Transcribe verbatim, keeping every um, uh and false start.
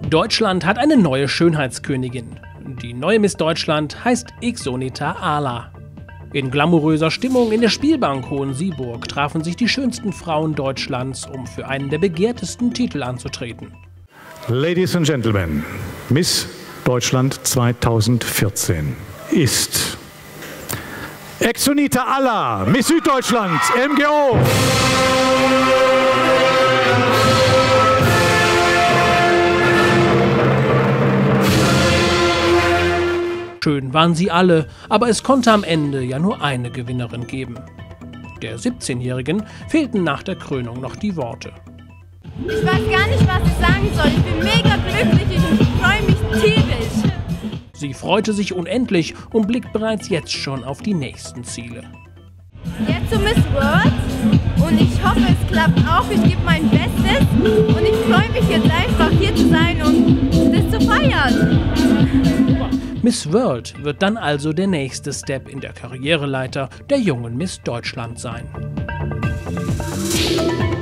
Deutschland hat eine neue Schönheitskönigin. Die neue Miss Deutschland heißt Xonita Ala. In glamouröser Stimmung in der Spielbank Hohensieburg trafen sich die schönsten Frauen Deutschlands, um für einen der begehrtesten Titel anzutreten. Ladies and Gentlemen, Miss Deutschland zweitausendvierzehn ist Xonita Ala, Miss Süddeutschland, M G O. Schön waren sie alle, aber es konnte am Ende ja nur eine Gewinnerin geben. Der siebzehnjährigen fehlten nach der Krönung noch die Worte. Ich weiß gar nicht, was ich sagen soll. Ich bin mega glücklich und ich freue mich tierisch. Sie freute sich unendlich und blickt bereits jetzt schon auf die nächsten Ziele. Jetzt zu Miss World und ich hoffe, es klappt auch. Ich gebe mein Bestes und ich freue mich jetzt einfach hier zu sein und das zu feiern. Miss World wird dann also der nächste Step in der Karriereleiter der jungen Miss Deutschland sein.